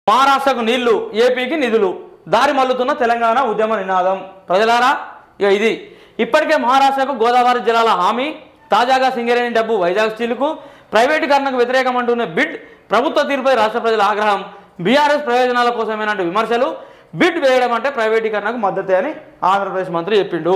మహారాష్ట్రకు నీళ్లు, ఏపీకి నిధులు, దారి మల్లుతున్న తెలంగాణ ఉద్యమ నినాదం. ప్రజలారా, ఇది ఇప్పటికే మహారాష్ట్రకు గోదావరి జలాల హామీ, తాజాగా సింగరేణి డబ్బు వైజాగ్ స్టీల్కు, ప్రైవేటీకరణకు వ్యతిరేకమంటున్న బిడ్, ప్రభుత్వ తీరుపై రాష్ట్ర ప్రజల ఆగ్రహం, బీఆర్ఎస్ ప్రయోజనాల కోసమేనంటూ విమర్శలు, బిడ్ వేయడం అంటే ప్రైవేటీకరణకు మద్దతే అని ఆంధ్రప్రదేశ్ మంత్రి చెప్పిండు.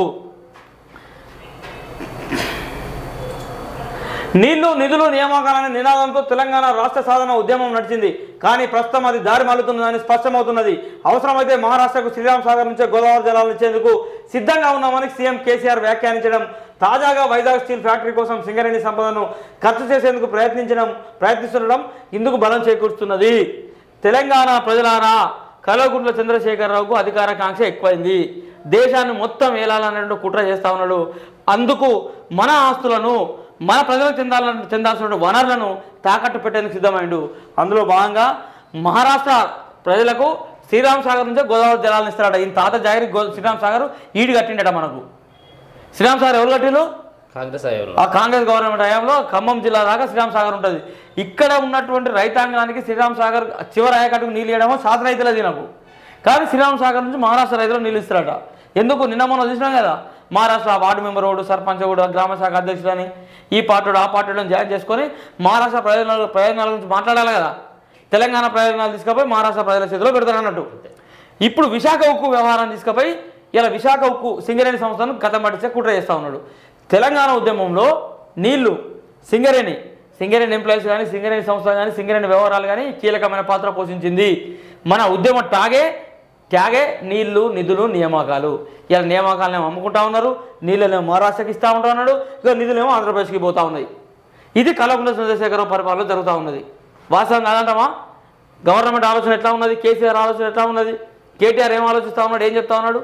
నీళ్లు, నిధులు, నియామకాలనే నినాదంతో తెలంగాణ రాష్ట్ర సాధన ఉద్యమం నడిచింది. కానీ ప్రస్తుతం అది దారి మల్లుతున్నదని స్పష్టమవుతున్నది. అవసరమైతే మహారాష్ట్రకు శ్రీరామ్ సాగర్ నుంచే గోదావరి జలాలు ఇచ్చేందుకు సిద్ధంగా ఉన్నామని సీఎం కేసీఆర్ వ్యాఖ్యానించడం, తాజాగా వైజాగ్ స్టీల్ ఫ్యాక్టరీ కోసం సింగరేణి సంపదను ఖర్చు చేసేందుకు ప్రయత్నిస్తుండడం ఇందుకు బలం చేకూరుస్తున్నది. తెలంగాణ ప్రజలారా, కల్వకుంట్ల చంద్రశేఖరరావుకు అధికార కాంక్ష ఎక్కువైంది. దేశాన్ని మొత్తం ఏలాలన్నట్టు కుట్ర చేస్తా ఉన్నాడు. అందుకు మన ఆస్తులను, మన ప్రజలకు చెందాల్సిన వనరులను తాకట్టు పెట్టేందుకు సిద్ధమైండు. అందులో భాగంగా మహారాష్ట్ర ప్రజలకు శ్రీరామ్ సాగర్ నుంచే గోదావరి జలాలను ఇస్తారట. ఈయన తాత జాగిరి శ్రీరామ్ సాగర్ ఈడు కట్టిండట. మనకు శ్రీరామ్ సాగర్ ఎవరు కట్టిండు? కాంగ్రెస్ గవర్నమెంట్ హయాంలో ఖమ్మం జిల్లా దాకా శ్రీరామ్ సాగర్ ఉంటుంది. ఇక్కడ ఉన్నటువంటి రైతాంగానికి శ్రీరామ్ సాగర్ చివరి ఆయకట్టుకు నీళ్ళు ఇవ్వడమో సాత రైతులది నాకు. కానీ శ్రీరామ్ సాగర్ నుంచి మహారాష్ట్ర రైతులు నీళ్ళు ఇస్తారట. ఎందుకు? నిన్న మొన్న చూసినాం కదా, మహారాష్ట్ర వార్డు మెంబర్ ఓడు, సర్పంచ్ కూడా, గ్రామ శాఖ అధ్యక్షుడని, ఈ పార్టీడు ఆ పార్టీలను జాయిన్ చేసుకొని మహారాష్ట్ర ప్రయోజనాల గురించి మాట్లాడాలి కదా. తెలంగాణ ప్రయోజనాలు తీసుకుపోయి మహారాష్ట్ర ప్రజల చేతిలో పెడతారు అన్నట్టు. ఇప్పుడు విశాఖ ఉక్కు వ్యవహారాన్ని తీసుకుపోయి ఇలా విశాఖ ఉక్కు సింగరేణి సంస్థను గతం పట్టించే కుట్ర చేస్తూ ఉన్నాడు. తెలంగాణ ఉద్యమంలో నీళ్లు, సింగరేణి ఎంప్లాయీస్ కానీ, సింగరేణి సంస్థ కానీ, సింగరేణి వ్యవహారాలు కానీ కీలకమైన పాత్ర పోషించింది. మన ఉద్యమ త్యాగే నీళ్లు, నిధులు, నియామకాలు. ఇలా నియామకాలను అమ్ముకుంటా ఉన్నారు, నీళ్ళనేమో మహారాష్ట్రకి ఇస్తూ ఉంటా ఉన్నాడు, ఇక నిధులేమో ఆంధ్రప్రదేశ్కి పోతూ ఉన్నాయి. ఇది కల్వకుంట్ల చంద్రశేఖరరావు పరిపాలనలో జరుగుతూ ఉన్నది. వాస్తవం కాదంటామా? గవర్నమెంట్ ఆలోచన ఎట్లా ఉన్నది, కేసీఆర్ ఆలోచన ఎట్లా ఉన్నది, కేటీఆర్ ఏం ఆలోచిస్తూ ఉన్నాడు, ఏం చెప్తా ఉన్నాడు?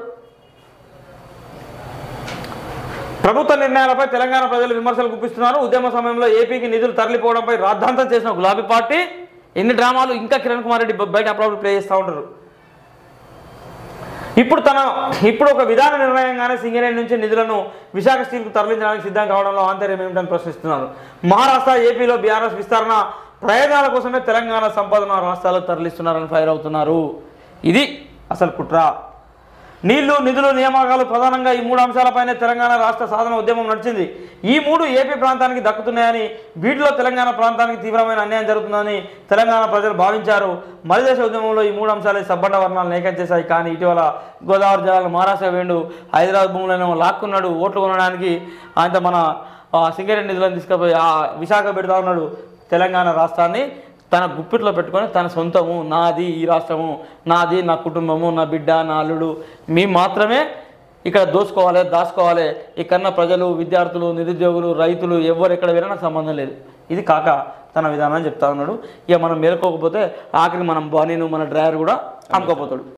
ప్రభుత్వ నిర్ణయాలపై తెలంగాణ ప్రజలు విమర్శలు గుప్పిస్తున్నారు. ఉద్యమ సమయంలో ఏపీకి నిధులు తరలిపోవడంపై రాద్ధాంతం చేసిన గులాబీ పార్టీ ఎన్ని డ్రామాలు ఇంకా కిరణ్ కుమార్ రెడ్డి బయట అప్పుడప్పుడు ప్లే చేస్తూ ఉంటారు. ఇప్పుడు ఒక విధాన నిర్ణయంగానే సింగరేణి నుంచి నిధులను విశాఖ స్టీల్కు తరలించడానికి సిద్ధం కావడంలో ఆంతర్యం ఏమిటని ప్రశ్నిస్తున్నారు. మహారాష్ట్ర, ఏపీలో బీఆర్ఎస్ విస్తరణ ప్రయోజనాల కోసమే తెలంగాణ సంపదను రాష్ట్రాలకు తరలిస్తున్నారని ఫైర్ అవుతున్నారు. ఇది అసలు కుట్ర. నీళ్లు, నిధులు, నియామకాలు ప్రధానంగా ఈ 3 అంశాలపైనే తెలంగాణ రాష్ట్ర సాధన ఉద్యమం నడిచింది. ఈ 3 ఏపీ ప్రాంతానికి దక్కుతున్నాయని, వీటిలో తెలంగాణ ప్రాంతానికి తీవ్రమైన అన్యాయం జరుగుతుందని తెలంగాణ ప్రజలు భావించారు. మలిదేశ ఉద్యమంలో ఈ 3 అంశాలే సబ్బండ వర్ణాలను ఏకం చేశాయి. కానీ ఇటీవల గోదావరి జలాలు మహారాష్ట్ర వేండు, హైదరాబాద్ భూములను లాక్కున్నాడు. ఓట్లు కొనడానికి ఆయన మన సింగరేణి నిధులను తీసుకుపోయి విశాఖ పెడతా ఉన్నాడు. తెలంగాణ రాష్ట్రాన్ని తన గుప్పిట్లో పెట్టుకొని తన సొంతము, నాది ఈ రాష్ట్రము, నాది నా కుటుంబము, నా బిడ్డ, నా అల్లుడు, మేము మాత్రమే ఇక్కడ దాచుకోవాలి. ఇక్కడన్న ప్రజలు, విద్యార్థులు, నిరుద్యోగులు, రైతులు ఎవరు ఎక్కడ వెళ్ళినా నాకు సంబంధం లేదు. ఇది కాక తన విధానాన్ని చెప్తా ఉన్నాడు. ఇక మనం మేలుకోకపోతే ఆఖరికి మనం బానీను, మన డ్రైవర్ కూడా అమ్ముకోపోతాడు.